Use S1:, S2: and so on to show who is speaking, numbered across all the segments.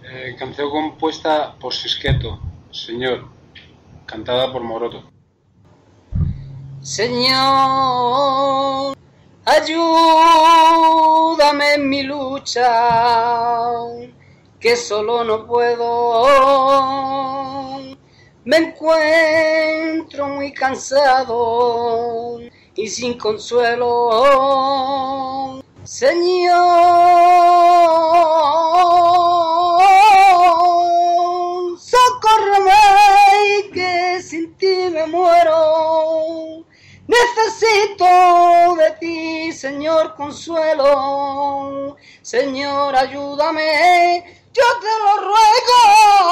S1: Canción compuesta por Sisqueto, Señor, cantada por Moroto.
S2: Señor, ayúdame en mi lucha, que solo no puedo. Me encuentro muy cansado y sin consuelo. Señor, socórreme que sin ti me muero. Necesito de ti, Señor, consuelo. Señor, ayúdame, yo te lo ruego.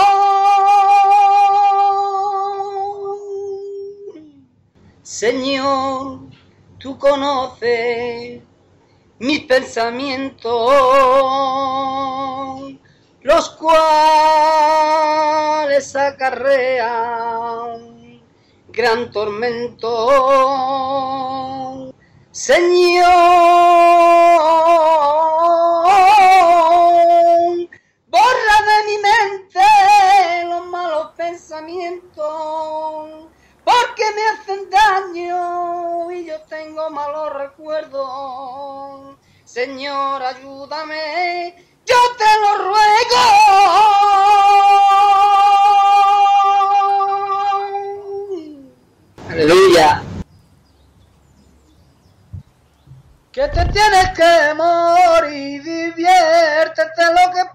S2: Señor, tú conoces mis pensamientos, los cuales acarrean gran tormento. Señor, borra de mi mente los malos pensamientos, porque me hacen daño y yo tengo malos recuerdos. Señor, ayúdame, yo te lo ruego.
S3: Aleluya.
S2: Que te tienes que morir, diviértete lo que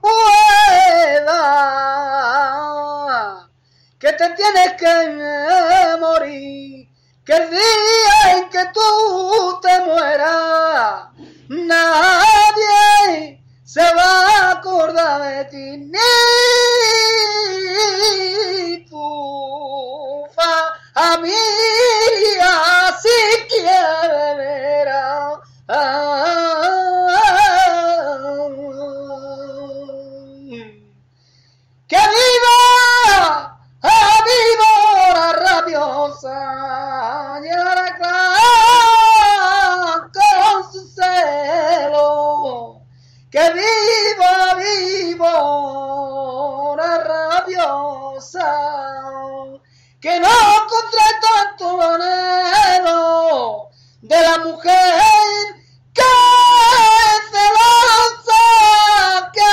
S2: puedas. Que te tienes que morir, que el día en que tú te mueras, nadie se va a acordar de ti, ni tu familia siquiera verá. ¡Que viva! ¡Víbora rabiosa! ¡Llevará con su celo! ¡Que viva, víbora rabiosa! ¡Que no encontré tanto anhelo de la mujer que celosa, que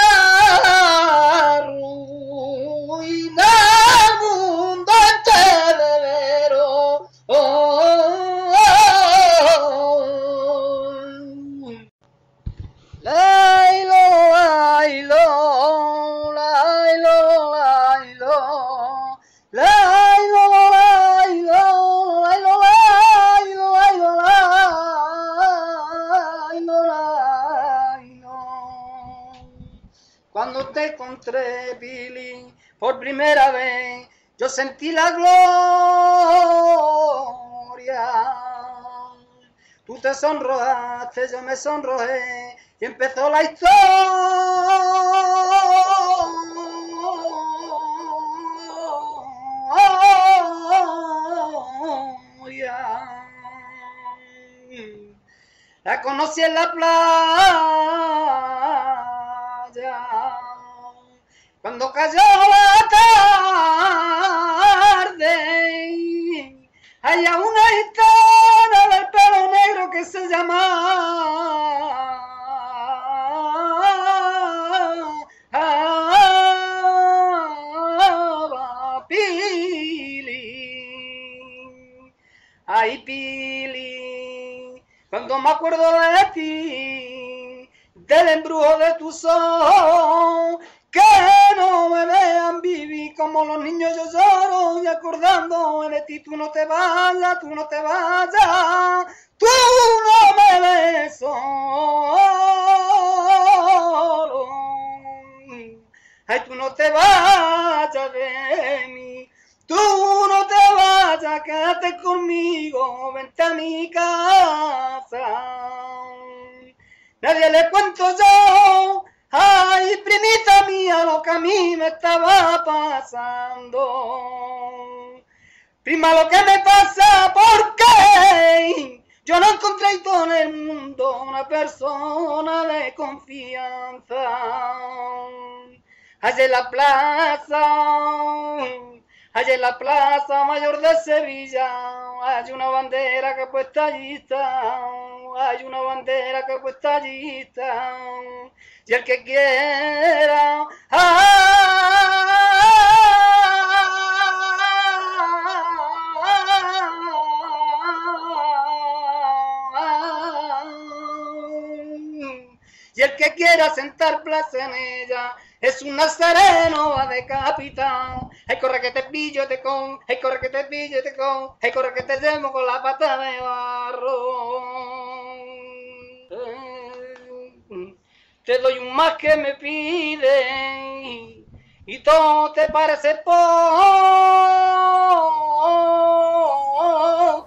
S2: arruina el mundo entero. Lailo, lailo, lailo, lailo, lailo, lailo, lailo, lailo, lailo, lailo. Cuando te encontré, Billy, por primera vez, yo sentí la gloria. Tú te sonrojaste, yo me sonrojé y empezó la historia. La conocí en la playa, cuando cayó la tarde, había una gitana del pelo negro que se llamaba Pili. Ay, Pili, cuando me acuerdo de ti, del embrujo de tus ojos, que no me vean vivir como los niños yo lloro y acordándome de ti. Tú no te vayas, tú no te vayas, tú no me dejes solo. Ay, tú no te vayas de mí, tú no te vayas, quédate conmigo, vente a mi casa. Nadie le cuento yo, ay, primita mía, lo que a mí me estaba pasando. Prima, lo que me pasa, porque yo no encontré en todo el mundo una persona de confianza. allá en la plaza mayor de Sevilla, hay una bandera que puesta allí está, hay una bandera que puesta allí está, y el que quiera, y el que quiera sentar plaza en ella, es un nazareno va decapitado. Ay, corre que te pillo te con, ay, corre que te pillo te con, ay, corre que te llevo con la pata de barro. Te doy un más que me pide y todo te parece poco.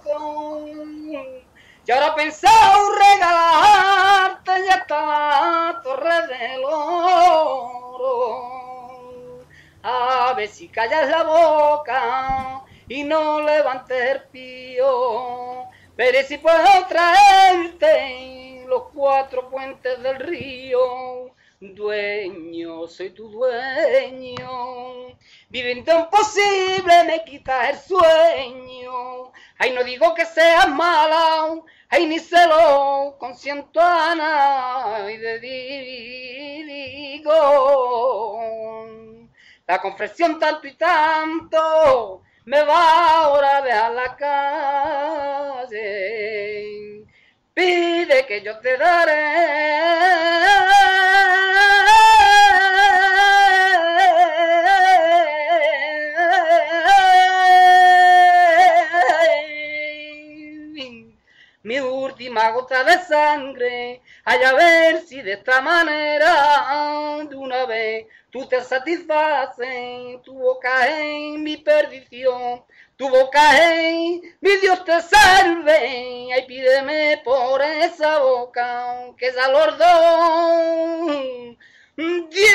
S2: Y ahora pensado regalarte ya está la torre del oro. A ver si callas la boca y no levantes el pío. Veré si puedo traerte los 4 puentes del río. Dueño, soy tu dueño. Viviendo imposible me quitas el sueño. Ay, no digo que seas mala, ay, ni se lo consiento a nadie, digo. La confesión tanto y tanto me va ahora a dejar la calle. Pide que yo te daré. Mi última gota de sangre, ay, a ver si de esta manera de una vez tú te satisfaces, tu boca en mi perdición, tu boca en mi Dios te salve, ay, pídeme por esa boca que ya los dos Dios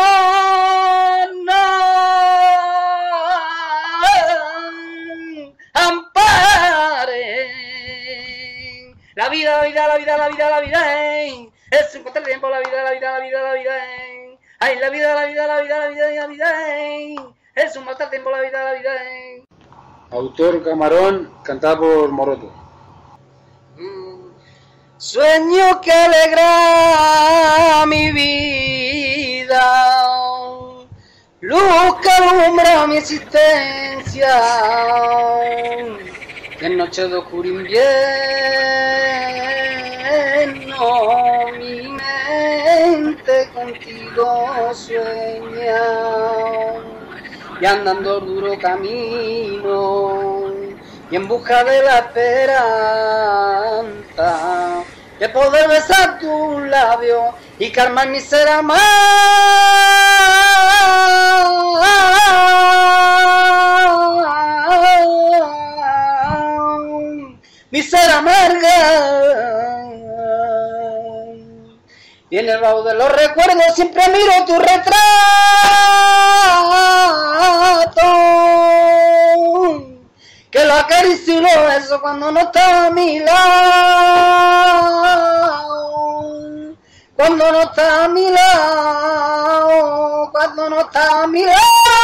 S2: no ampare. La vida, es un contratiempo, la vida, ay, la vida, es un contratiempo, la vida.
S1: Autor Camarón, cantada por Moroto.
S2: Sueño que alegra mi vida, luz que alumbra mi existencia, en noche de oscuro invierno mi mente contigo sueña, y andando duro camino y en busca de la esperanza de poder besar tus labios y calmar mi ser amado, mi ser amarga. Y en el baúl de los recuerdos siempre miro tu retrato, que lo acaricio y lo beso cuando no está a mi lado, cuando no está a mi lado, cuando no está a mi lado.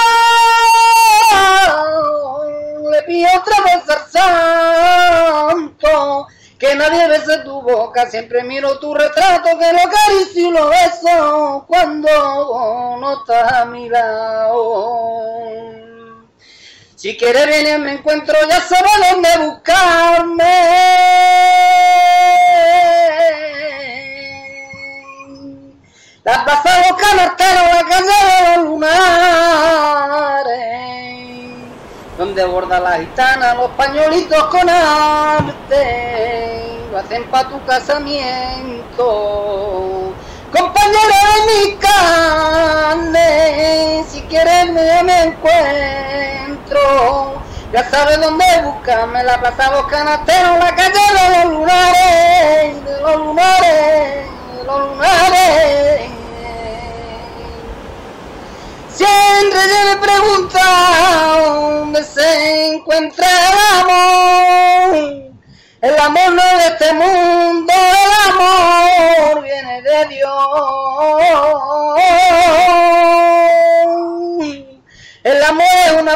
S2: Le pido otra vez al santo que nadie bese tu boca, siempre miro tu retrato, que lo acaricio y lo beso cuando no está a mi lado. Si quieres venir a mi encuentro, ya sabes dónde buscarme. La plaza de los Canarteros, la calle de los Lunares, donde borda la gitana los pañuelitos con arte, lo hacen pa' tu casamiento. Compañera de mi carne, si quieres me encuentro, ya sabes dónde buscarme, la plaza de los Canasteros, la calle de los Lunares, de los Lunares, de los Lunares. Siempre me pregunta dónde se encuentra el amor no es de este mundo, el amor viene de Dios.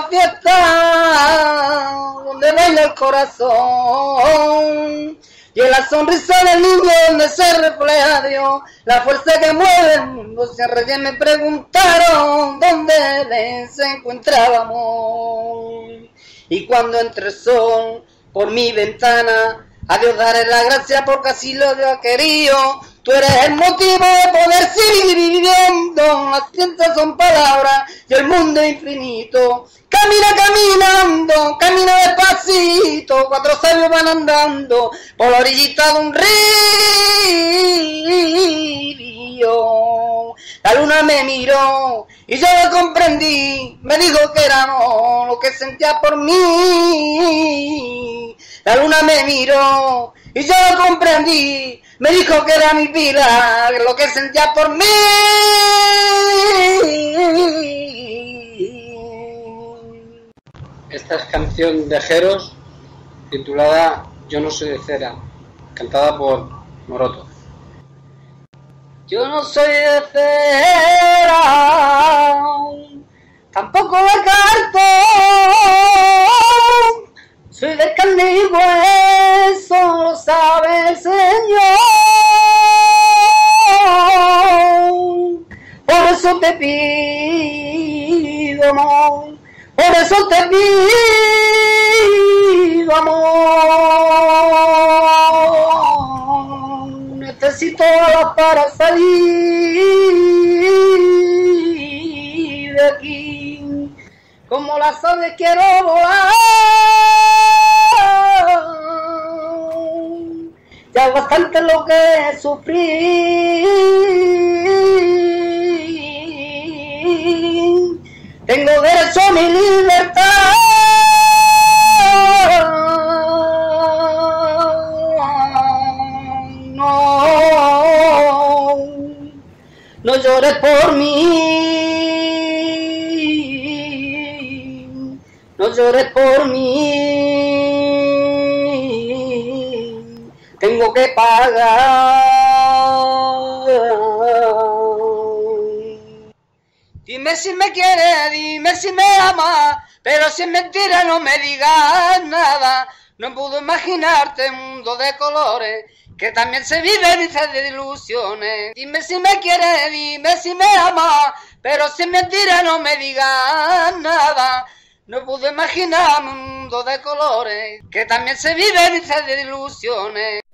S2: fiesta donde baila el corazón y en la sonrisa del niño donde se refleja Dios, la fuerza que mueve el mundo. Siempre que me preguntaron dónde se encontraba amor. Y cuando entre el sol por mi ventana, a Dios daré la gracia porque así lo ha querido. Tú eres el motivo de poder seguir viviendo. Las ciencias son palabras y el mundo es infinito. Camina caminando, camina despacito. 4 sabios van andando por la orillita de un río. La luna me miró y yo lo comprendí. Me dijo que era amor lo que sentía por mí. La luna me miró y yo lo comprendí. Me dijo que era mi vida lo que sentía por mí.
S1: Esta es canción de Jeros titulada Yo no soy de cera, cantada por Moroto.
S2: Yo no soy de cera, tampoco de cartón, soy de carne y hueso, lo sabe el Señor. Por eso te pido amor, por eso te pido amor. Necesito alas para salir de aquí, como las aves quiero volar. Ya bastante lo que sufrí, tengo derecho a mi libertad. No llores por mí, no llores por mí, tengo que pagar. Dime si me quieres, dime si me amas, pero si es mentira no me digas nada. No puedo imaginarte un mundo de colores que también se vive en esas ilusiones. Dime si me quieres, dime si me amas, pero si es mentira no me digas nada. No puedo imaginar un mundo de colores que también se vive en esas ilusiones.